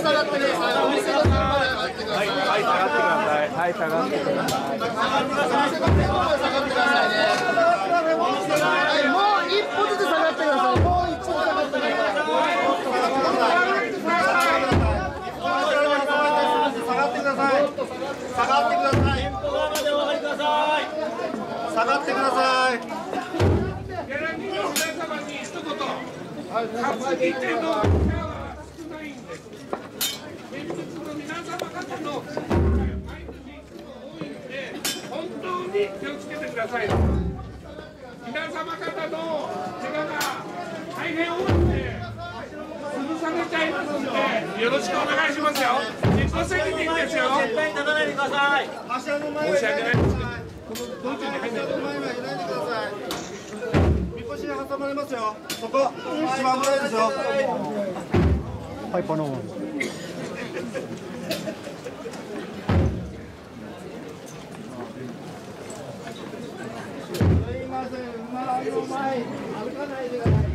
下がってください。お店の前まで上がってください。 はい、下がってください。はい、下がってください。 お店の前まで下がってくださいね。はい、もう一歩ずつ下がってください。もう一歩下がってください。下がってください。下がってください。店舗側までお上がりください。下がってください。 ギャラリーの皆様に一言、担ぎ手の力は少ないんです。現実の皆様方の毎日多いので、本当に気をつけてください。皆様方の怪我が大変多いので、潰されちゃいますので、よろしくお願いしますよ。自己責任ですよ。 絶対立たないでください。 申し訳ないですけど、この道中に入ってください。 みこしに挟まれますよ。そこ一番危ないですよ。 はい、パノン。 すいません、馬の前歩かないでください。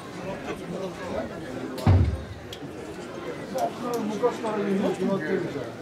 昔から決まってるじゃん。